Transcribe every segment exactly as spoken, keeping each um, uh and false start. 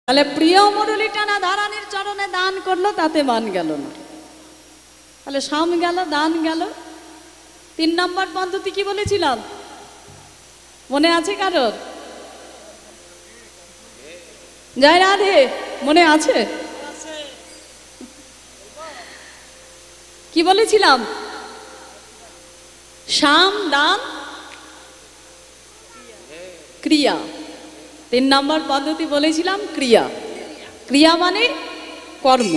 তাহলে প্রিয় মুরলীটা না ধারানির চরণে দান করলো, তাতে মান গেল না। তাহলে সাম গেল, দান গেল। তিন নম্বর পদ্ধতি কি বলেছিলাম, মনে আছে কারোর? জয় রাধে, মনে আছে? কি বলেছিলাম? সাম, দান, ক্রিয়া। তিন নম্বর পদ্ধতি বলেছিলাম ক্রিয়া। ক্রিয়া মানে কর্ম,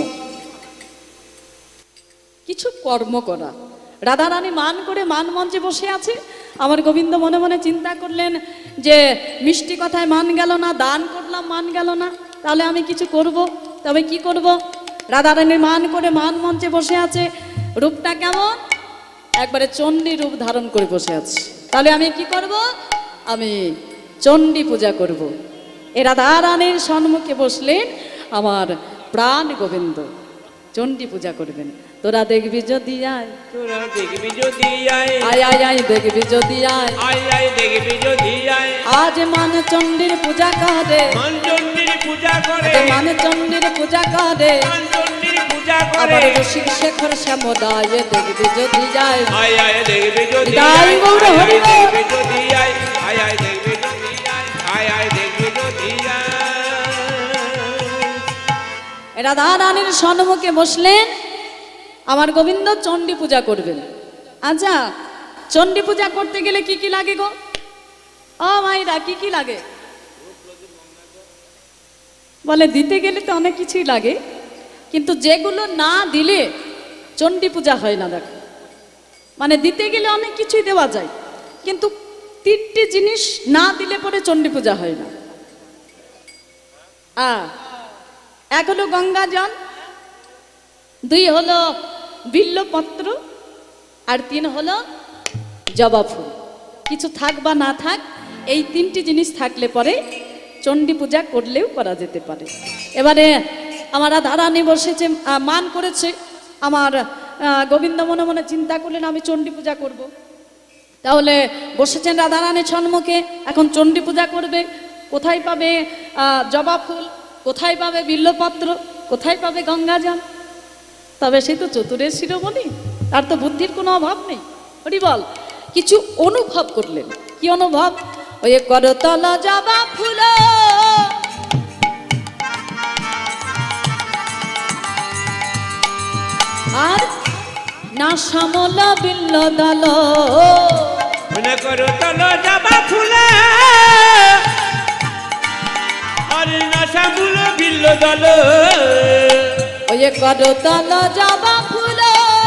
কিছু কর্ম করা। রাধারানী মান করে মান মঞ্চে বসে আছে। আমার গোবিন্দ মনে মনে চিন্তা করলেন যে মিষ্টি কথায় মান গেল না, দান করলাম মান গেল না, তাহলে আমি কিছু করব। তবে কি করব? রাধারানী মান করে মান মঞ্চে বসে আছে। রূপটা কেমন? একবারে চণ্ডী রূপ ধারণ করে বসে আছে। তাহলে আমি কি করব? আমি চণ্ডী পূজা করব। এ রাধারানীর সম্মুখে বসলেন আমার প্রাণ গোবিন্দ, চণ্ডী পূজা করবেন। তোরা দেখবি যদি আয়, তোরা দেখবি যদি আয়, আয় আয় আয় দেখবি যদি আয়, আয় আয় দেখবি যদি আয়। আজ মান চণ্ডীর পূজা করে, মান চণ্ডীর পূজা করে, মান চণ্ডীর পূজা করে, মান চণ্ডীর পূজা করে। আবার রসিক শেখর শ্যামদায় দেখবি যদি যায়, আয় আয় দেখবি যদি জয় আয়, গৌর আয় হরি আয় বল। দেখবি যদি আয়, আয় আয় দেখবি যদি আয়, আয় আয় দেখবি যদি আয়। রাধারানীর সম্মুখে বসলেন আমার গোবিন্দ, চণ্ডী পূজা করবেন। আচ্ছা, চণ্ডী পূজা করতে গেলে কি কি লাগে গো? ও মাইরা, কি কি লাগে? বলে দিতে গেলে তো অনেক কিছুই লাগে, কিন্তু যেগুলো না দিলে চণ্ডী পূজা হয় না। দেখো, মানে দিতে গেলে অনেক কিছুই দেওয়া যায়, কিন্তু তিনটি জিনিস না দিলে পরে চণ্ডী পূজা হয় না। আ এক হলো গঙ্গা জল, দুই হলো বিল্লপত্র, আর তিন হলো জবা ফুল। কিছু থাক বা না থাক, এই তিনটি জিনিস থাকলে পরে চণ্ডী পূজা করলেও করা যেতে পারে। এবারে আমার রাধারানী বসেছে, মান করেছে। আমার গোবিন্দ মনে মনে চিন্তা করলেন আমি চণ্ডী পূজা করব। তাহলে বসেছেন রাধারানীর সম্মুখে, এখন চণ্ডী পূজা করবে। কোথায় পাবে জবা ফুল, কোথায় পাবে বিল্লপত্র, কোথায় পাবে গঙ্গা জল? তবে সে তো চতুরের শিরোমণি, তার তো বুদ্ধির কোনো অভাব নেই। হরি বল। কিছু অনুভব করলেন। কি অনুভব? ওই করতল জবা ফুল, আর না শ্যামল বিল্ল দল। মনে করতল জবা ফুল, আর না শ্যামল বিল্ল দল। ওই করতল জবা ফুল,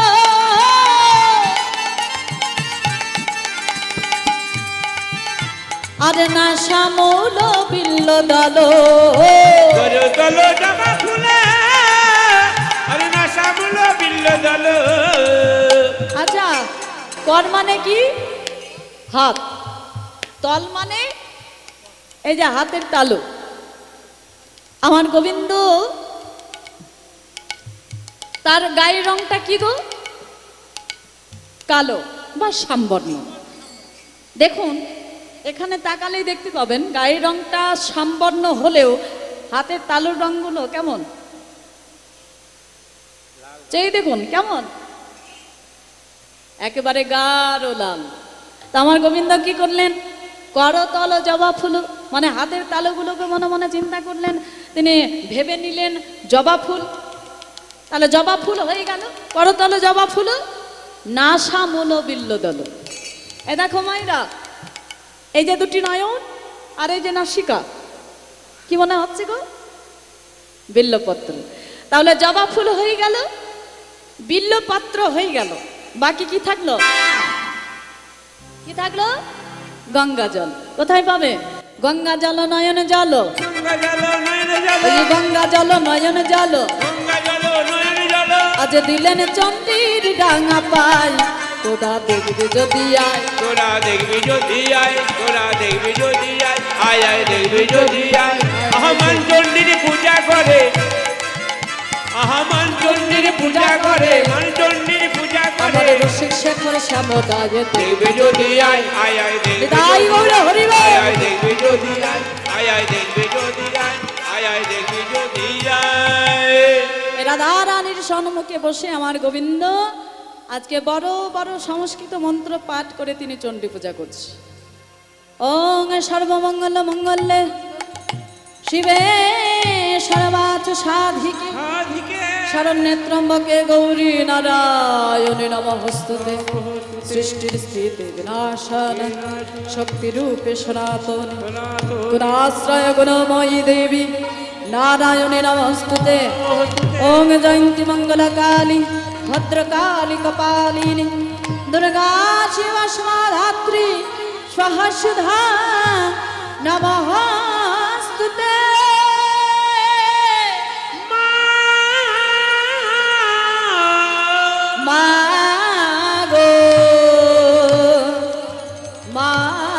আর না শ্যামল বিল্ল দল। করতল জবা ফুল, আর না শ্যামল বিল্ল দল। আচ্ছা, কর মানে কি? হাত। তল মানে এই যে হাতের তালু। আমার গোবিন্দ তার গায়ের রংটা কি গো? কালো বা শ্যামবর্ণ। দেখুন, এখানে তাকালেই দেখতে পাবেন গায়ের রংটা শ্যামবর্ণ হলেও হাতের তালুর রংগুলো কেমন? চেয়ে দেখুন কেমন, একেবারে গাঢ় লাল। তা আমার গোবিন্দ কি করলেন? করতল জবা ফুল, মানে হাতের তালুগুলোকে মনে মনে চিন্তা করলেন। তিনি ভেবে নিলেন জবা ফুল। তাহলে জবা ফুল হয়ে গেল করতল জবা ফুল, না শ্যামল বিল্ল দল। এ দেখো মাইরা, এই যে দুটি নয়ন আর এই যে নাসিকা, কি মনে হচ্ছে গো? বিল্লপত্র। তাহলে জবা ফুল হয়ে গেল, বিল্লপত্র হয়ে গেল, বাকি কি থাকলো? কি থাকলো? গঙ্গা জল। কোথায় পাবে? গঙ্গা জল নয়ন জল, গঙ্গা জল নয়ন জল, ওই গঙ্গা জল নয়ন জল। গঙ্গা জল নয়ন জল। আজ দিলেন চণ্ডীর ডাঙা পাই, তোরা দেখবি যদি আয়, তোরা দেখবি যদি আয়, তোরা দেখবি যদি আয়, আয় আয় দেখবি যদি আয়। আহমান চণ্ডীর পূজা করে, আহমান চণ্ডীর পূজা করে, মান চণ্ডীর পূজা আমার করে। রসিক শেখর শ্যামদায় দেখবি যদি আয়, আয় আয় দেখবি তাই গৌর হরি বল। আয় আয় দেখবি যদি আয়, আয় আয় দেখবি যদি আয়, আয় আয় দেখবি দিয়ায়। রাধা রানীর সম্মুখে বসে আমার গোবিন্দ আজকে বড় বড় সংস্কৃত মন্ত্র পাঠ করে তিনি চণ্ডী পূজা করছে। ওং সর্বমঙ্গল মঙ্গলে শিবে সর্বার্থ সাধিকে সাধিকে শরণ্যে ত্রম্বকে গৌরী নারায়ণে নমস্তুতে। সৃষ্টির স্থিতি বিনাশন শক্তি রূপে সনাতন গুণাশ্রয় গুণময়ী দেবী নারায়ণে নমস্তুতে। ওং জয়ন্তী মঙ্গল কালী ভদ্রকালী কপালিনী দুর্গা শিবা ধাত্রী স্বাহা সুধা নমস্তুতে। মা গো মা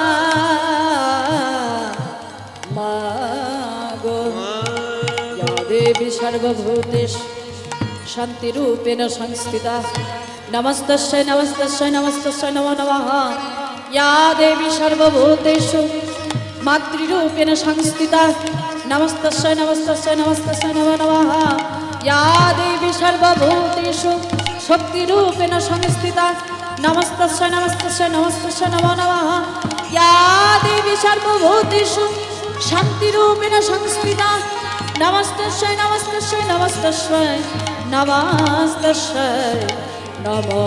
মা গো ইয়া দেবী সর্বভূতেষু শান্তিরূপেণ সংস্থিতা নমস্তস্যৈ নমস্তস্যৈ নমস্তস্যৈ নমো নমঃ। ইয়া দেবী সর্বভূতেষু মাতৃরূপেণ সংস্থিতা নমস্তস্যৈ নমস্তস্যৈ নমস্তস্যৈ নমো নমঃ। ইয়া দেবী সর্বভূতেষু শক্তিরূপেণ সংস্থিতা নমস্তস্যৈ নমস্তস্যৈ নমস্তস্যৈ নমো নমঃ। ইয়া দেবী সর্বভূতেষু শান্তিরূপেণ সংস্থিতা নমস্তস্যৈ নমস্তস্যৈ নমস্তস্যৈ নমস্তস্যৈ নমো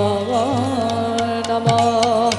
নমঃ।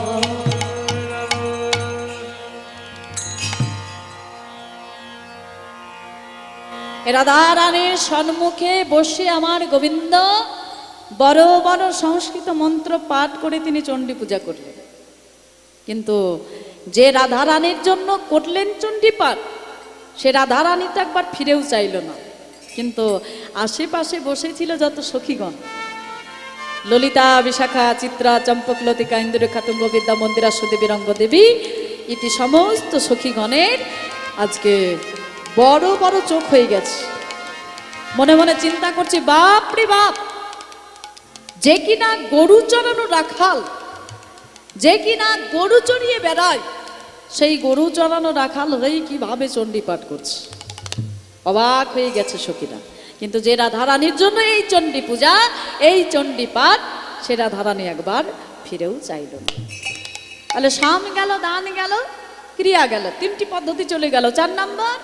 রাধা রানীর সম্মুখে বসে আমার গোবিন্দ বড় বড় সংস্কৃত মন্ত্র পাঠ করে তিনি চণ্ডী পূজা করলেন। কিন্তু যে রাধা রানীর জন্য করলেন চণ্ডী পাঠ সে রাধা রানী তো একবার ফিরেও চাইল না। কিন্তু আশেপাশে বসেছিল যত সখীগণ ললিতা বিশাখা চিত্রা চম্পক লতিকা ইন্দুরেখা তুঙ্গ বিদ্যা মন্দিরা সুদেবী রঙ্গদেবী ইতি সমস্ত সখীগণের আজকে বড় বড় চোখ হয়ে গেছে। মনে মনে চিন্তা করছি বাপ রে বাপ, যে কিনা গরু চড়ানো রাখাল, যে কিনা গরু চড়িয়ে বেড়ায়, সেই গরু চড়ানো রাখাল হয়ে কিভাবে চণ্ডী পাঠ করছে। অবাক হয়ে গেছে সখীরা। কিন্তু যে রাধারানীর জন্য এই চণ্ডী পূজা, এই চণ্ডী পাঠ, সে রাধারানী একবার ফিরেও চাইল না। তাহলে সাম গেল, দান গেল, ক্রিয়া গেল, তিনটি পদ্ধতি চলে গেল। চার নাম্বার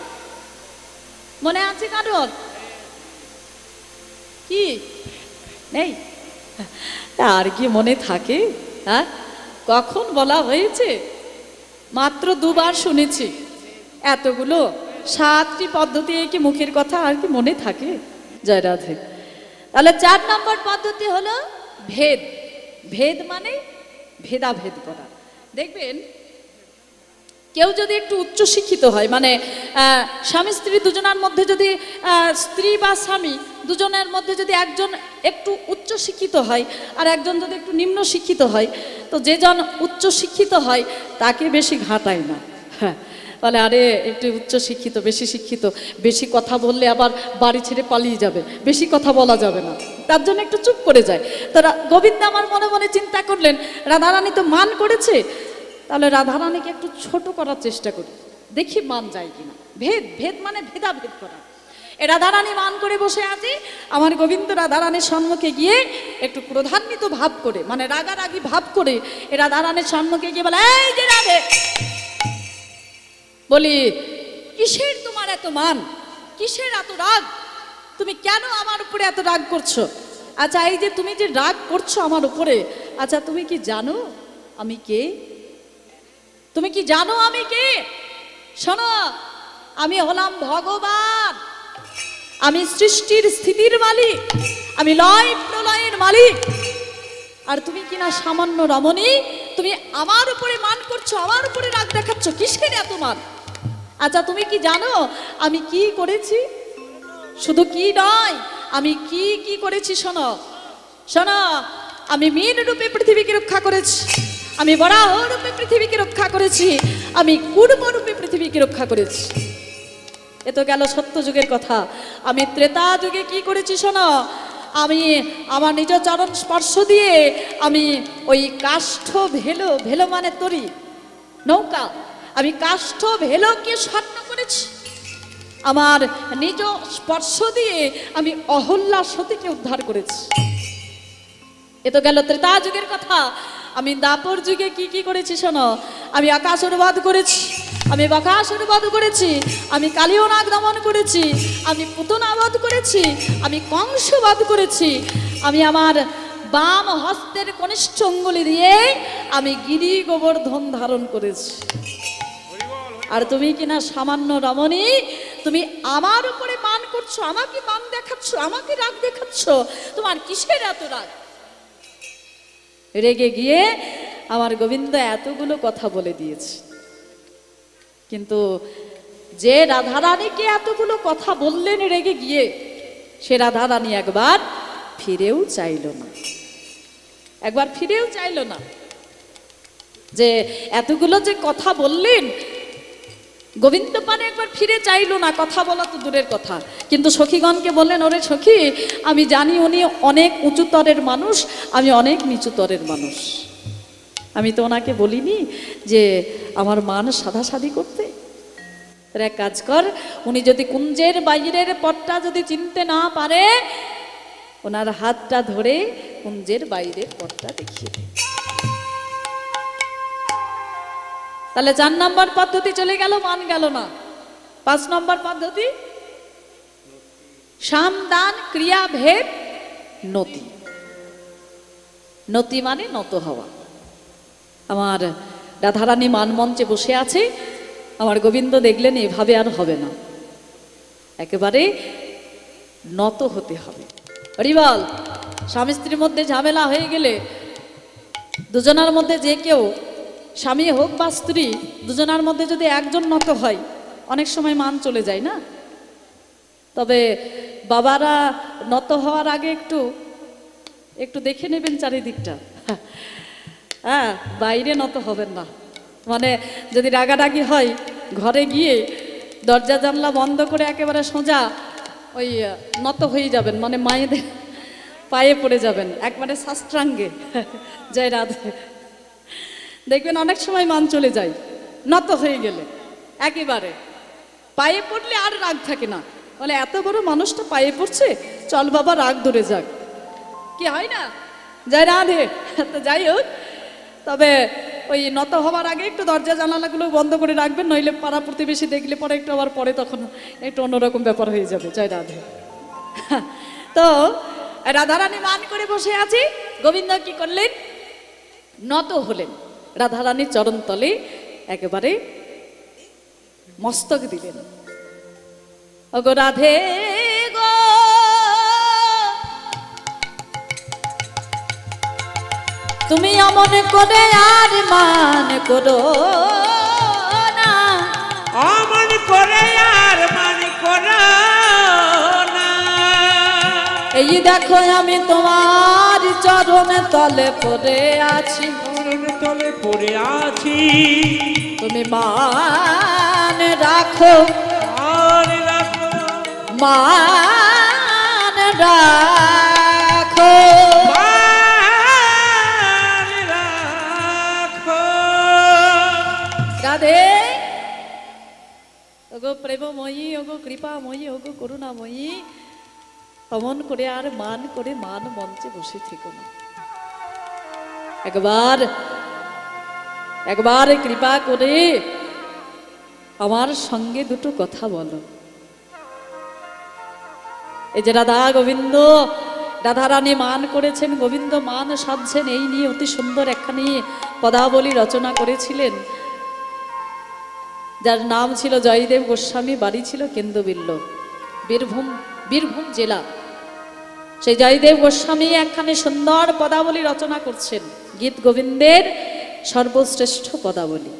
মনে আছে কারণ কি নেই? আর কি মনে থাকে? হ্যাঁ, কখন বলা হয়েছে? মাত্র দুবার শুনেছি। এতগুলো সাতটি পদ্ধতি কি মুখের কথা আর কি মনে থাকে? জয় রাধে। তাহলে চার নম্বর পদ্ধতি হলো ভেদ। ভেদ মানে ভেদাভেদ করা। দেখবেন কেউ যদি একটু উচ্চশিক্ষিত হয়, মানে স্বামী স্ত্রী দুজনের মধ্যে যদি স্ত্রী বা স্বামী দুজনের মধ্যে যদি একজন একটু উচ্চশিক্ষিত হয় আর একজন যদি একটু নিম্ন শিক্ষিত হয়, তো যে জন উচ্চশিক্ষিত হয় তাকে বেশি ঘাটায় না। হ্যাঁ, বলে আরে একটু উচ্চশিক্ষিত, বেশি শিক্ষিত, বেশি কথা বললে আবার বাড়ি ছেড়ে পালিয়ে যাবে, বেশি কথা বলা যাবে না, তার জন্য একটু চুপ করে যায়। তো গোবিন্দ আমার মনে মনে চিন্তা করলেন রাধারানী তো মান করেছে, তাহলে রাধারানীকে একটু ছোট করার চেষ্টা করি, দেখি মান যায় কিনা। ভেদ, ভেদ মানে ভেদাভেদ করা। এ রাধারানী মান করে বসে আছে, আমার গোবিন্দ রাধারানীর সম্মুখে গিয়ে একটু ক্রোধান্বিত ভাব করে, মানে রাগারাগি ভাব করে এ রাধারানীর সম্মুখে গিয়ে বলে, এই যে রাধে, বলি কিসের তোমার এত মান, কিসের এত রাগ, তুমি কেন আমার উপরে এত রাগ করছো? আচ্ছা, এই যে তুমি যে রাগ করছো আমার উপরে, আচ্ছা তুমি কি জানো আমি কে? তুমি কি জানো আমি কে? শোনো, আমি হলাম ভগবান, আমি সৃষ্টির স্থিতির মালিক, আমি লয় প্রলয়ের মালিক। আর তুমি কিনা সামান্য রমণী, তুমি আমার উপরে মান করছো, আমার উপরে রাগ দেখাচ্ছ, কিসের এত মান? আচ্ছা তুমি কি জানো আমি কি করেছি? শুধু কি নয়, আমি কি কি করেছি শোনো। শোনো, আমি মীন রূপে পৃথিবীকে রক্ষা করেছি, আমি বরাহ রূপে পৃথিবীকে রক্ষা করেছি, আমি কুর্ম রূপে পৃথিবীকে রক্ষা করেছি। এ তো গেল সত্য যুগের কথা। আমি ত্রেতা যুগে কি করেছি শোনো, আমি আমার নিজ চরণ স্পর্শ দিয়ে আমি ওই কাষ্ঠ ভেলো, ভেলো মানে তরি, নৌকা, আমি কাষ্ঠ ভেলোকে স্বর্ণ করেছি। আমার নিজ স্পর্শ দিয়ে আমি অহল্যা সতীকে উদ্ধার করেছি। এ তো গেল ত্রেতা যুগের কথা। আমি দাপর যুগে কি কি করেছি শোনো। আমি আকাশুর বধ করেছি, আমি বকাসুর বধ করেছি, আমি কালীয় নাগ দমন করেছি, আমি পুতনা বধ করেছি, আমি কংস বধ করেছি, আমি আমার বাম হস্তের কনিষ্ঠ অঙ্গুলি দিয়ে আমি গিরি গোবর্ধন ধারণ করেছি। আর তুমি কিনা সামান্য রমণী, তুমি আমার উপরে মান করছো, আমাকে মান দেখাচ্ছ, আমাকে রাগ দেখাচ্ছ। তোমার কিসের এত রাগ? রেগে গিয়ে আমার গোবিন্দ এতগুলো কথা বলে দিয়েছে। কিন্তু যে রাধারানীকে এতগুলো কথা বললেন রেগে গিয়ে, সে রাধারানী একবার ফিরেও চাইল না, একবার ফিরেও চাইল না। যে এতগুলো যে কথা বললেন, গোবিন্দ পানে একবার ফিরে চাইল না। কথা বলা তো দূরের কথা, কিন্তু সখীগণকে বললেন, ওরে সখী, আমি জানি উনি অনেক উঁচুতরের মানুষ, আমি অনেক নিচুতরের মানুষ। আমি তো ওনাকে বলিনি যে আমার মান সাধাসাধি করতে। তার এক কাজ কর, উনি যদি কুঞ্জের বাইরের পথটা যদি চিনতে না পারে, ওনার হাতটা ধরে কুঞ্জের বাইরের পথটা দেখিয়ে দে। তাহলে চার নম্বর পদ্ধতি চলে গেল, মান গেল না। পাঁচ নম্বর পদ্ধতি সামদান ক্রিয়া ভেদ নতি। নতি মানে নত হওয়া। আমার রাধারানী মানমঞ্চে বসে আছে, আমার গোবিন্দ দেখলেন এভাবে আর হবে না, একেবারে নত হতে হবে। হরিবল। স্বামী স্ত্রীর মধ্যে ঝামেলা হয়ে গেলে দুজনের মধ্যে যে কেউ, স্বামী হোক বা স্ত্রী, দুজনের মধ্যে যদি একজন নত হয়, অনেক সময় মান চলে যায় না? তবে বাবারা নত হওয়ার আগে একটু একটু দেখে নেবেন চারিদিকটা। হ্যাঁ, বাইরে নত হবেন না। মানে যদি রাগারাগি হয়, ঘরে গিয়ে দরজা জানলা বন্ধ করে একেবারে সোজা ওই নত হয়ে যাবেন, মানে মায়েদের পায়ে পড়ে যাবেন একবারে সাষ্টাঙ্গে। জয় রাধে। দেখবেন অনেক সময় মান চলে যায় নত হয়ে গেলে, একেবারে পায়ে পড়লে আর রাগ থাকে না। বলে এত বড় মানুষটা পায়ে পড়ছে, চল বাবা রাগ ধরে যাক, কি হয় না? জয় রাধে। তো যাই হোক, তবে ওই নত হওয়ার আগে একটু দরজা জানালাগুলো বন্ধ করে রাখবেন, নইলে পাড়া প্রতিবেশী দেখলে পরে একটু আবার পরে তখন একটু অন্যরকম ব্যাপার হয়ে যাবে। জয় রাধে। তো রাধারানী মান করে বসে আছি, গোবিন্দ কি করলেন? নত হলেন, রাধারানীর চরণ তলে একেবারে মস্তক দিলেন। ওগো রাধে গো, তুমি অমন করে আর মান করো না, অমন করে আর মান করো না। এই দেখো আমি তোমার চরণ তলে পড়ে আছি, চরণ তলে পড়ে আছি, তুমি মান রাখো, মান রাখো, মান রাখো, মান রাখো। রাধে। ওগো প্রেমময়ী, ওগো কৃপাময়ী, ওগো করুণাময়ী, অমন করে আর মান করে মান মঞ্চে বসে থেকো না। একবার একবার কৃপা করে আমার সঙ্গে দুটো কথা বলো। এই যে রাধা গোবিন্দ, রাধারানী মান করেছেন, গোবিন্দ মান সাধছেন, এই নিয়ে অতি সুন্দর একখানি পদাবলী রচনা করেছিলেন, যার নাম ছিল জয়দেব গোস্বামী, বাড়ি ছিল কেন্দ্রবিল্ল, বীরভূম বীরভূম জেলা। সেই জয়দেব গোস্বামী একখানি সুন্দর পদাবলী রচনা করছেন, গীত গোবিন্দের সর্বশ্রেষ্ঠ পদাবলী।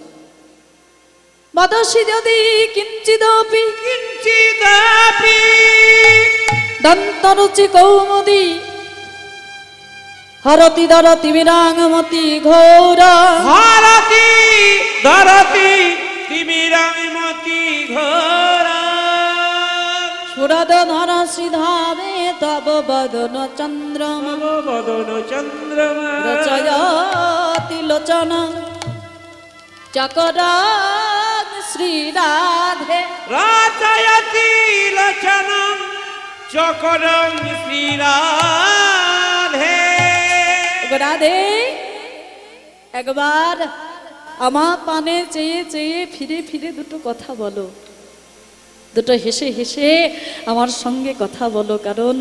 বদসি যদি কিঞ্চিদপি কিঞ্চিদপি দন্তরুচি কৌমুদী হরতি দরতি বিরাঙমতি ঘোর, হরতি দরতি তিমিরাঙমতি ঘোর, সুরদ ধর শ্রীধামে তব বদন চন্দ্রমা, তব বদন চন্দ্রমা, রচয়তি লোচন চকর শ্রী রাধে রাজয়তি লোচনম চকরম শ্রী রাধে। রাধে একবার আমার পানে চেয়ে চেয়ে ফিরে ফিরে দুটো কথা বলো, দুটো হেসে হেসে আমার সঙ্গে কথা বলো, কারণ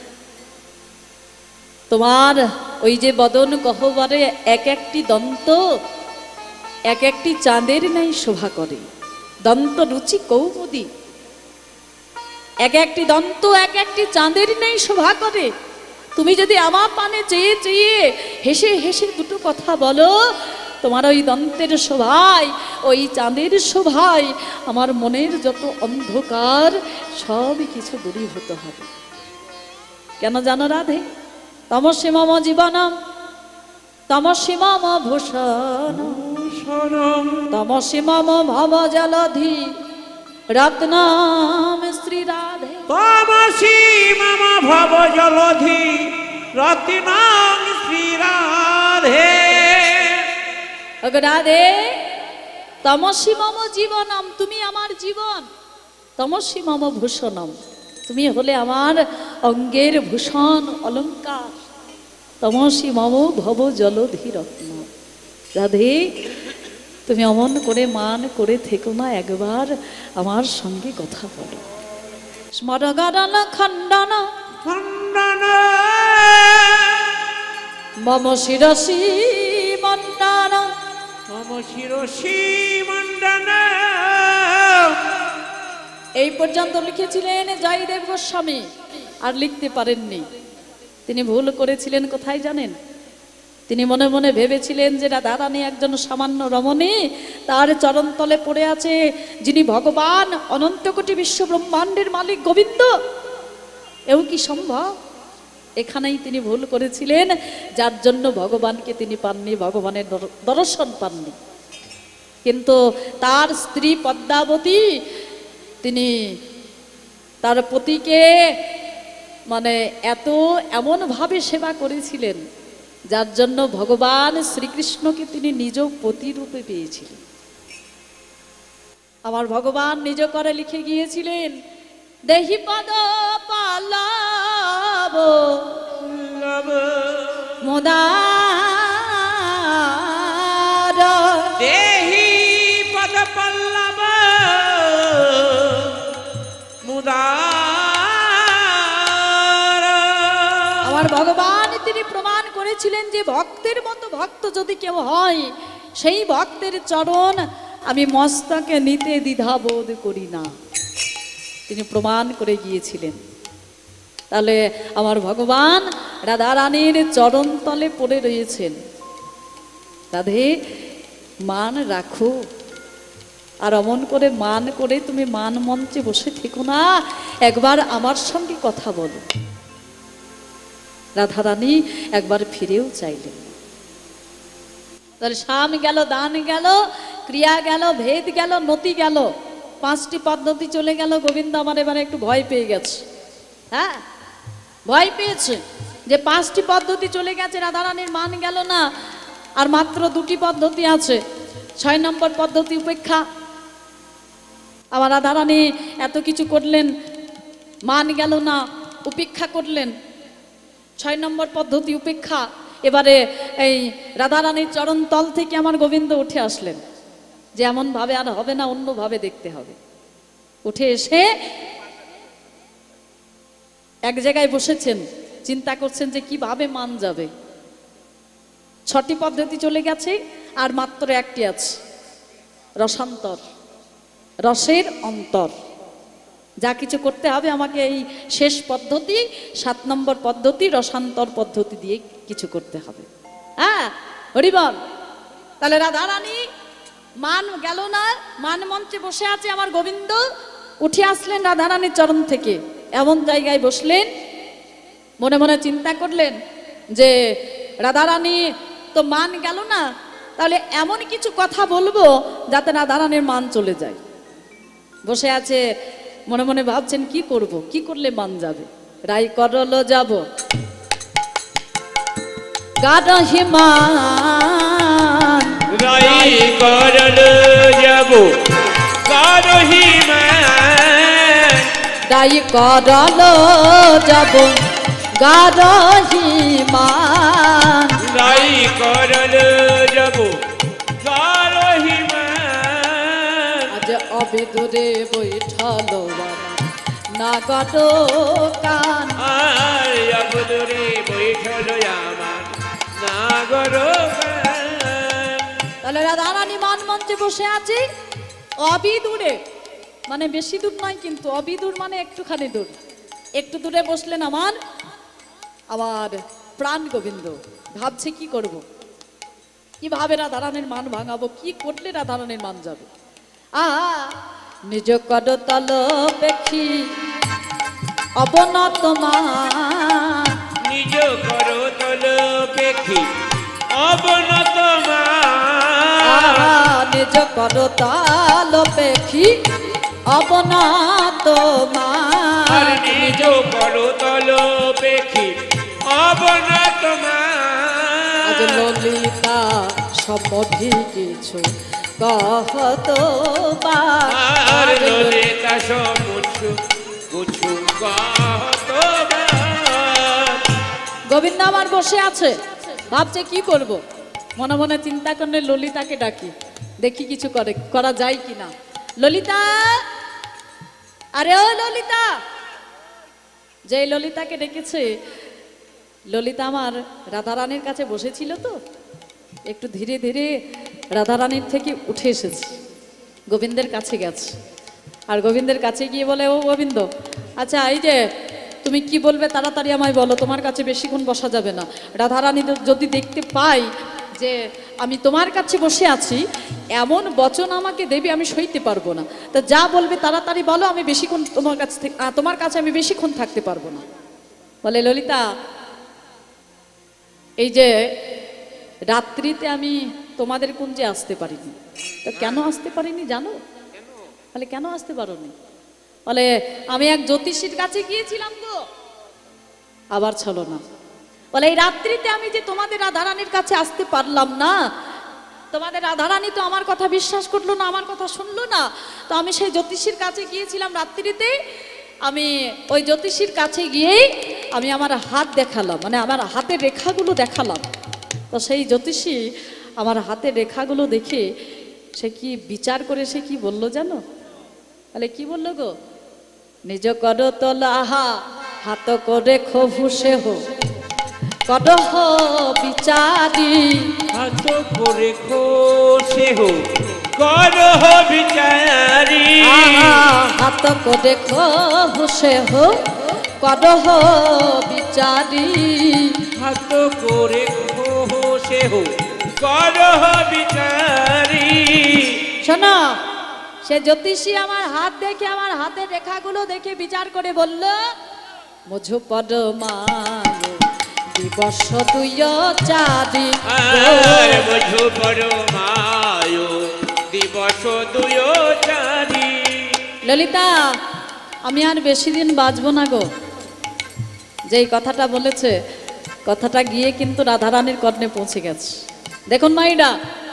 তোমার ওই যে বদন গহ্বরে এক একটি দন্ত এক একটি চাঁদের নাই শোভা করে, দন্ত রুচি কৌমুদী, এক একটি দন্ত এক একটি চাঁদের নাই শোভা করে। তুমি যদি আমার পানে চেয়ে চেয়ে হেসে হেসে দুটো কথা বলো, তোমার ওই দন্তের শোভায় ওই চাঁদের শোভায় আমার মনের যত অন্ধকার সব কিছু দূরীভূত হবে। কেন জানো রাধে? তমসি মম জীবনম তমসি মম ভূষণ তমসি মম ভব জলধি রত্নম শ্রী রাধে। তমসি মম ভব জলধি রত্নম শ্রী রাধে। রাধে তমসি মম জীবনম, তুমি আমার জীবন, তমসি মম ভূষণম, তুমি হলে আমার অঙ্গের ভূষণ অলঙ্কার, তমসি মম ভব জলধি রত্ন। রাধে তুমি অমন করে মান করে থেকো না, একবার আমার সঙ্গে কথা বলো। স্মরগরণ খণ্ডন খণ্ডন মম শিরসি মণ্ডন মম শিরসি মণ্ডন। এই পর্যন্ত লিখেছিলেন জয়দেব গোস্বামী, আর লিখতে পারেননি। তিনি ভুল করেছিলেন কোথায় জানেন? তিনি মনে মনে ভেবেছিলেন যে রাধারানী একজন সামান্য রমণী, তার চরণতলে পড়ে আছে যিনি ভগবান, অনন্ত কোটি বিশ্ব ব্রহ্মাণ্ডের মালিক গোবিন্দ। এও কি সম্ভব? এখানেই তিনি ভুল করেছিলেন, যার জন্য ভগবানকে তিনি পাননি, ভগবানের দর্শন পাননি। কিন্তু তার স্ত্রী পদ্মাবতী তিনি তার পতিকে মানে এত এমনভাবে সেবা করেছিলেন, যার জন্য ভগবান শ্রীকৃষ্ণকে তিনি নিজ পতিরূপে পেয়েছিলেন। আমার ভগবান নিজ করে লিখে গিয়েছিলেন, দেহি পদ পালাব মোদার, দেহি পদ পল্লব মুদার। আমার ভগবান তিনি প্রমাণ করেছিলেন যে ভক্তের মতো ভক্ত যদি কেউ হয়, সেই ভক্তের চরণ আমি মস্তকে নিতে দ্বিধাবোধ করি না, তিনি প্রমাণ করে গিয়েছিলেন। তাহলে আমার ভগবান রাধারানীর চরণ তলে পড়ে রয়েছেন। রাধে মান রাখো, আর অমন করে মান করে তুমি মান মঞ্চে বসে থেকো না, একবার আমার সঙ্গে কথা বলো। রাধারানী একবার ফিরেও চাইলেন। তাহলে সাম গেল, দান গেল, ক্রিয়া গেল, ভেদ গেল, নতি গেল, পাঁচটি পদ্ধতি চলে গেল। গোবিন্দ আমার এবারে একটু ভয় পেয়ে গেছে, হ্যাঁ ভয় পেয়েছে যে পাঁচটি পদ্ধতি চলে গেছে, রাধারানীর মান গেল না, আর মাত্র দুটি পদ্ধতি আছে। ছয় নম্বর পদ্ধতি উপেক্ষা। আমার রাধারানী এত কিছু করলেন, মান গেল না, উপেক্ষা করলেন। ছয় নম্বর পদ্ধতি উপেক্ষা। এবারে এই রাধারানীর চরণ তল থেকে আমার গোবিন্দ উঠে আসলেন, যে এমন ভাবে আর হবে না, অন্যভাবে দেখতে হবে। উঠে এসে এক জায়গায় বসেছেন, চিন্তা করছেন যে কিভাবে মান যাবে। ছটি পদ্ধতি চলে গেছে, আর মাত্র একটি আছে, রসান্তর, রসের অন্তর। যা কিছু করতে হবে আমাকে এই শেষ পদ্ধতি, সাত নম্বর পদ্ধতি, রসান্তর পদ্ধতি দিয়ে কিছু করতে হবে। হ্যাঁ হরিবল। তাহলে রাধারানী মান গেল না, মান মঞ্চে বসে আছে আমার গোবিন্দ, উঠে আসলেন রাধারানীর চরণ থেকে, এমন জায়গায় বসলেন, মনে মনে চিন্তা করলেন যে রাধারানী তো মান গেল না, তাহলে এমন কিছু কথা বলবো যাতে রাধারানীর মান চলে যায়। বসে আছে, মনে মনে ভাবছেন কি করব, কি করলে মান যাবে। রাই করল যাব গাঢ়হিমান, রাই করল যাব গরহিমান দাই করল যাব গারহিমান দাই করল যাব গরহিমান আজ অবিদুরে বৈঠল নাগর কান আর অবদুরে বৈঠল আমার নাগর তাহলে রাধারানী মান মঞ্চে বসে আছে অবিদূরে, মানে বেশি দূর নয় কিন্তু অবিদূর মানে একটুখানি দূর। একটু দূরে বসলেন আমার আমার প্রাণ গোবিন্দ। ভাবছে কি করব, কিভাবে রাধারানীর মান ভাঙাবো, কি করলে রাধারানীর মান যাবে। আহা নিজ করতল পেখি অবনত মান, নিজ করতল পেখি অবনত মান নিজ করতল পেখি অবনত আর মান নিজ করতল পেখি অবনত মান আজ ললিতা সম্বন্ধে কিছু কহত আর ললিতা সমুচু কুছু কহত গোবিন্দ আমার বসে আছে, ভাবছে কি করব। মনে মনে চিন্তা করলে ললিতাকে ডাকি, দেখি কিছু করে করা যায় কিনা। ললিতা, আরে ও ললিতা। যে ললিতাকে ডেকেছে, ললিতা আমার রাধারানীর কাছে বসেছিল তো, একটু ধীরে ধীরে রাধারানীর থেকে উঠে এসেছে, গোবিন্দের কাছে গেছে। আর গোবিন্দের কাছে গিয়ে বলে, ও গোবিন্দ, আচ্ছা এই যে তুমি কি বলবে তাড়াতাড়ি আমায় বলো, তোমার কাছে বেশিক্ষণ বসা যাবে না। রাধারানী যদি দেখতে পাই যে আমি তোমার কাছে বসে আছি, এমন বচন আমাকে দেবে আমি সইতে পারবো না। তা যা বলবে তাড়াতাড়ি বলো, আমি বেশিক্ষণ তোমার কাছে তোমার কাছে আমি বেশিক্ষণ থাকতে পারবো না। বলে ললিতা, এই যে রাত্রিতে আমি তোমাদের কুঞ্জে আসতে পারিনি, তো কেন আসতে পারিনি জানো? বলে কেন আসতে পারোনি? বলে আমি এক জ্যোতিষীর কাছে গিয়েছিলাম গো। আবার ছলো না। বলে এই রাত্রিতে আমি যে তোমাদের রাধারানীর কাছে আসতে পারলাম না, তোমাদের রাধারানী তো আমার কথা বিশ্বাস করলো না, আমার কথা শুনলো না। তো আমি সেই জ্যোতিষীর কাছে গিয়েছিলাম রাত্রিতে, আমি ওই জ্যোতিষীর কাছে গিয়েই আমি আমার হাত দেখালাম, মানে আমার হাতের রেখাগুলো দেখালাম। তো সেই জ্যোতিষী আমার হাতের রেখাগুলো দেখে সে কি বিচার করে সে কি বললো জানো? তাহলে কি বললো গো? নিজ কর তোলাহা হাত করে খবুসে হো কদহ বিচারি, হাত করে খোসে হো করহ বিচারি হাত করে খবুসে হো কদহ বিচারি, হাত করে খোসে হো করহ বিচারি। শোনো, সে জ্যোতিষী আমার হাত দেখে, আমার হাতের রেখাগুলো দেখে বিচার করে বলল, মঝু পদ মায় দিবস দুই চারি, আর মঝু পদ মায় দিবস দুই চারি। ললিতা, আমি আর বেশি দিন বাঁচবো না গো। যেই কথাটা বলেছে, কথাটা গিয়ে কিন্তু রাধারানীর কর্ণে পৌঁছে গেছে। দেখুন মাইরা,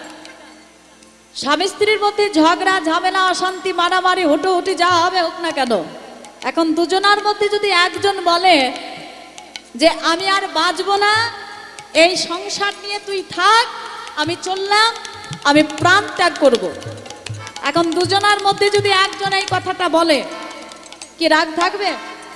স্বামী স্ত্রীর মধ্যে ঝগড়া ঝামেলা অশান্তি মারামারি হুটোহুটি যা হবে হোক না কেন, এখন দুজনার মধ্যে যদি একজন বলে যে আমি আর বাঁচবো না, এই সংসার নিয়ে তুই থাক, আমি চললাম, আমি প্রাণ ত্যাগ করব। এখন দুজনার মধ্যে যদি একজন এই কথাটা বলে, কি রাগ থাকবে?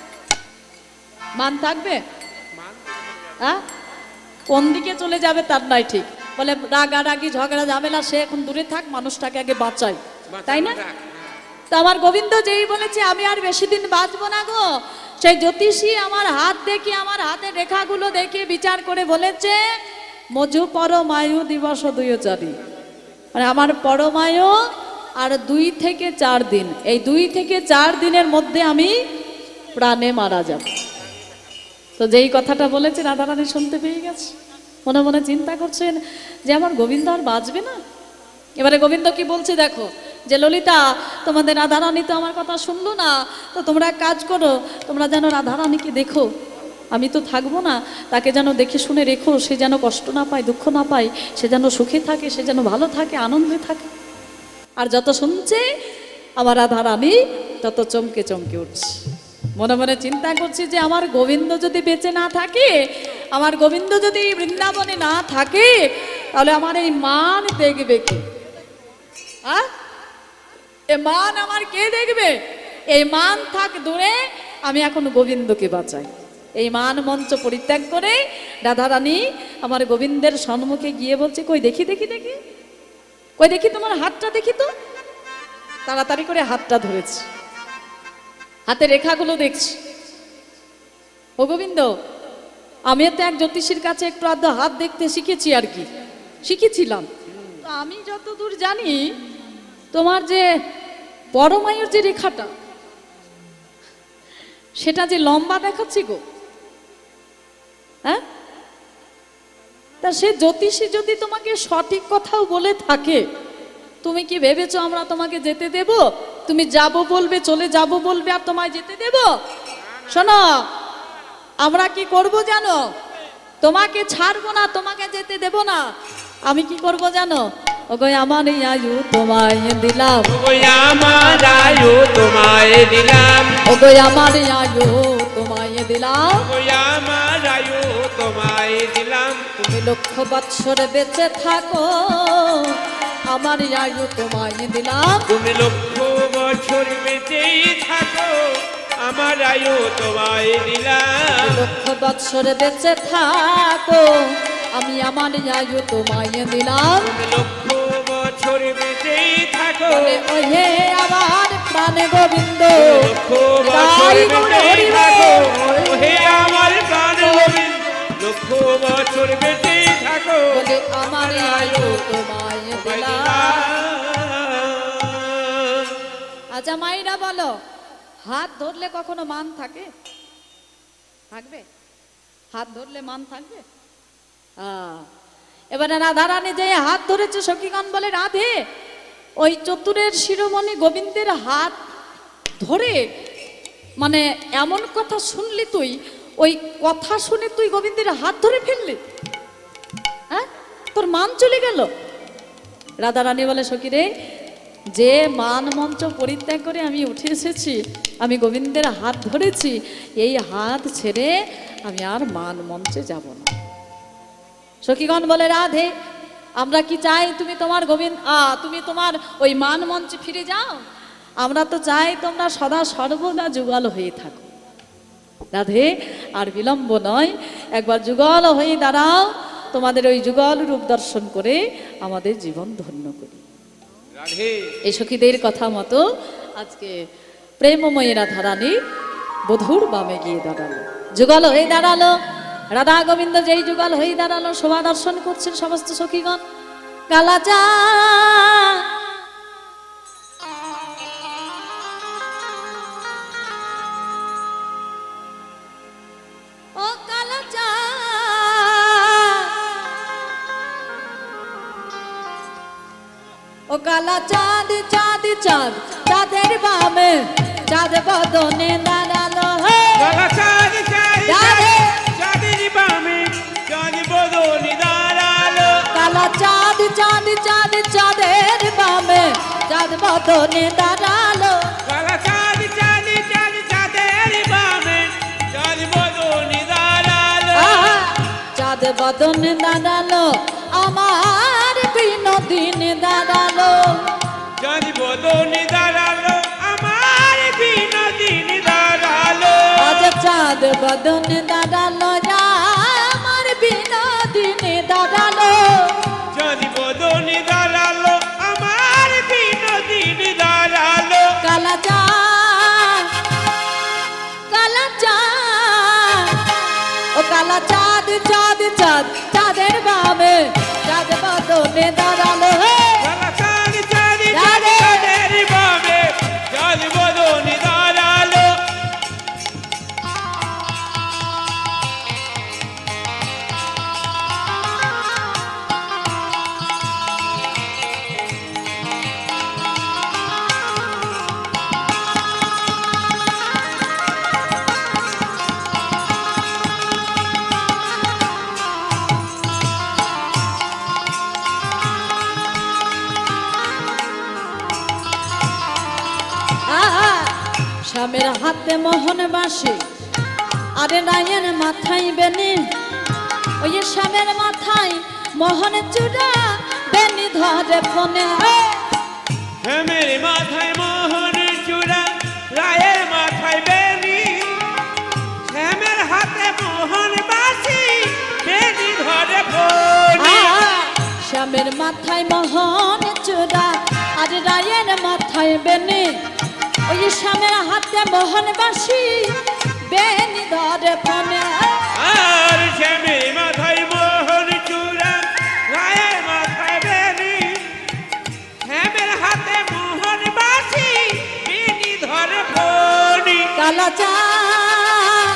মান থাকবে? হ্যাঁ, কোন দিকে চলে যাবে তার নাই ঠিক। বলে রাগারাগি ঝগড়া ঝামেলা সে এখন দূরে থাক, মানুষটাকে আগে বাঁচাই, তাই না? তো আমার গোবিন্দ যেই বলেছে আমি আর বেশি দিন বাঁচবো না গো, সেই জ্যোতিষী আমার হাত দেখে, আমার হাতের রেখাগুলো দেখে বিচার করে বলেছে, মজু পরমায়ু দিবস দুই চারি, মানে আমার পরমায়ু আর দুই থেকে চার দিন, এই দুই থেকে চার দিনের মধ্যে আমি প্রাণে মারা যাব। তো যেই কথাটা বলেছে রাধারানী শুনতে পেয়ে গেছে, মনে মনে চিন্তা করছেন যে আমার গোবিন্দ আর বাঁচবে না। এবারে গোবিন্দ কি বলছে দেখো, যে ললিতা, তোমাদের রাধারানী তো আমার কথা শুনলো না, তো তোমরা এক কাজ করো, তোমরা যেন রাধারানীকে দেখো, আমি তো থাকবো না, তাকে যেন দেখে শুনে রেখো, সে যেন কষ্ট না পায়, দুঃখ না পায়, সে যেন সুখে থাকে, সে যেন ভালো থাকে, আনন্দে থাকে। আর যত শুনছে আমার রাধা রানী তত চমকে চমকে উঠছে। মনে মনে চিন্তা করছি যে আমার গোবিন্দ যদি বেঁচে না থাকে, আমার গোবিন্দ যদি বৃন্দাবনে না থাকে, তাহলে আমার এই মান দেখবে কে? আ? এ মান আমার কে দেখবে? এই মান থাক দূরে, আমি এখন গোবিন্দকে বাঁচাই। এই মান মঞ্চ পরিত্যাগ করে রাধারানী আমার গোবিন্দের সম্মুখে গিয়ে বলছে, কই দেখি দেখি দেখি, কই দেখি তোমার হাতটা দেখি তো। তাড়াতাড়ি করে হাতটা ধরেছি, হাতে রেখাগুলো দেখছি। ও গোবিন্দ, আমি তো এক জ্যোতিষীর কাছে একটু আধ হাত দেখতে শিখেছি, আর কি শিখেছিলাম। তো আমি যতদূর জানি তোমার যে পরমায়ুর যে রেখাটা, সেটা যে লম্বা দেখাচ্ছি গো। হ্যাঁ, তা সে জ্যোতিষী যদি তোমাকে সঠিক কথাও বলে থাকে, তুমি কি ভেবেছো আমরা তোমাকে যেতে দেব? তুমি যাব বলবে, চলে যাব বলবে, আর তোমায় যেতে দেব? শোনো, আমরা কি করব জানো? তোমাকে ছাড়বো না, তোমাকে যেতে দেব না। আমি কি করব জানো? ওগো আমার এই আয়ু তোমায় দিলাম, ওগো আমার আয়ু তোমায় দিলাম, ওগো আমার এই আয়ু তোমায় দিলাম, ওগো আমার আয়ু তোমায় দিলাম। তুমি লক্ষ বৎসর বেঁচে থাকো, আমার এই আয়ু তোমায় দিলাম। তুমি লক্ষ বছর বেঁচেই থাকো, আমার আয়ু তোমায় দিলাম। লক্ষ বৎসর বেঁচে থাকো, আমি আমার এই আয়ু তোমায় দিলাম। তুমি লক্ষ বছর বেঁচেই থাকো, বলে ওহে আমার প্রাণ গোবিন্দ, লক্ষ বছর বেঁচেই থাকো, ওহে আমার প্রাণ গোবিন্দ, লক্ষ বছর বেঁচেই থাকো, বলে আমার এই আয়ু তোমায় দিলাম। আচ্ছা মাইরা বলো, হাত ধরলে কখনো মান থাকে? থাকবে? হাত ধরলে মান থাকবে? আহ, এবারে রাধারানী যে হাত ধরেছে, সখীগণ বলে রাধে, ওই চতুরের শিরোমণি গোবিন্দের হাত ধরে, মানে এমন কথা শুনলি তুই, ওই কথা শুনে তুই গোবিন্দের হাত ধরে ফেললি? হ্যাঁ, তোর মান চলে গেল? রাধারানী বলে সখী রে, যে মান মঞ্চ পরিত্যাগ করে আমি উঠে এসেছি, আমি গোবিন্দের হাত ধরেছি, এই হাত ছেড়ে আমি আর মান মঞ্চে যাব না। সখীগণ বলে রাধে, আমরা কি চাই তুমি তোমার গোবিন্দ আ তুমি তোমার ওই মান মঞ্চে ফিরে যাও? আমরা তো চাই তোমরা সদা সর্বদা যুগল হয়ে থাকো। রাধে, আর বিলম্ব নয়, একবার যুগল হয়ে দাঁড়াও, তোমাদের ওই যুগল রূপ দর্শন করে আমাদের জীবন ধন্য করি। এই সখীদের কথা মতো আজকে প্রেমময়ী রাধারানী বধূর বামে গিয়ে দাঁড়ালো, যুগল হয়ে দাঁড়ালো। রাধা গোবিন্দ যেই যুগল হয়ে দাঁড়ালো, শোভা দর্শন করছেন সমস্ত সখীগণ। কালাচা ও কালাচা, ও কালা চাঁদ চাঁদ চাঁদ, চাঁদের বামে চাঁদ বদনে দাঁড়ালো। কালা চাঁদ চাঁদ চাঁদের বামে চাঁদ বদনে দাঁড়ালো, কালা চাঁদ চাঁদ চাঁদ চাঁদের বামে চাঁদ বদনে দাঁড়ালো, কালা চাঁদ চাঁদ চাঁদ চাঁদের বামে চাঁদ বদনে দাঁড়ালো, চাঁদ বদনে দাঁড়ালো, আমার বিনোদিনী দাঁড়ালো, চাঁদ বদনে দাঁড়ালো, আমার বিনোদিনী দাঁড়ালো, আজ চাঁদ বদনে দাঁড়ালো, আমার বিনোদিনী দাঁড়ালো, চাঁদ বদনে দাঁড়ালো, আমার বিনোদিনী দাঁড়ালো। কালা চাঁদ কালা চাঁদ, ও কালা চাঁদ চাঁদ চাঁদ চাঁদের বামে চাঁদ বদনে দাঁড়ালো। কালা চাঁদ চাঁদ চাঁদ চাঁদের বামে চাঁদ বদনে দাঁড়ালো, হাতে মোহন বাসে আরে রায়ের মাথায় বেনি ওই শ্যামের মাথায় মোহন চূড়া বেনি ধরে ফোনে শ্যামের মাথায় মোহন চূড়া রায়ের মাথায় বেনি শ্যামের হাতে মোহন বাসি বেনি ধরে ফোনে শ্যামের মাথায় মোহন চূড়া আর রায়ের মাথায় বেনি ওই শ্যামের হাতে মোহন বাসি বেনি ধরে ফোনে আর শ্যামের মাথায় মোহন চূড়া রায়ের মাথায় বেনি শ্যামের হাতে মোহন বাসি বেনি ধরে ফোনি কালা চাঁদ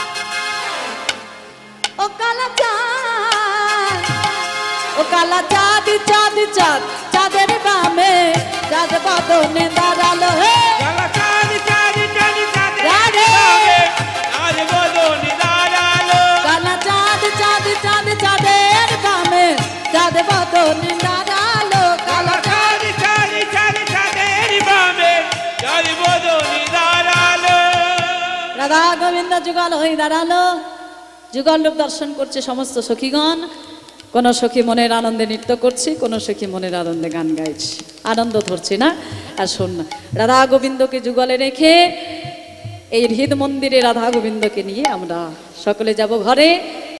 ও কালা চাঁদ ও কালা চাঁদ চাঁদ চাঁদ চাঁদের বামে চাঁদ বদনে দাঁড়ালো হে কালা চাঁদ চাঁদ চাঁদ চাঁদের রাধে। বামে চাঁদ বদনে দাঁড়ালো কালা চাঁদ চাঁদ চাঁদ চাঁদের বামে চাঁদ বদনে দাঁড়ালো কালা কালা চাঁদ চাঁদ চাঁদ চাঁদের বামে চাঁদ বদনে দাঁড়ালো রাধা গোবিন্দ যুগল হয়ে দাঁড়ালো যুগল রূপ দর্শন করছে সমস্ত সখীগণ কোন সখী মনের আনন্দে নৃত্য করছে কোন সখী মনের আনন্দে গান গাইছে আনন্দ ধরছে না আর শোন না রাধা গোবিন্দকে যুগলে রেখে এই হৃদ মন্দিরে রাধা গোবিন্দকে নিয়ে আমরা সকলে যাব ঘরে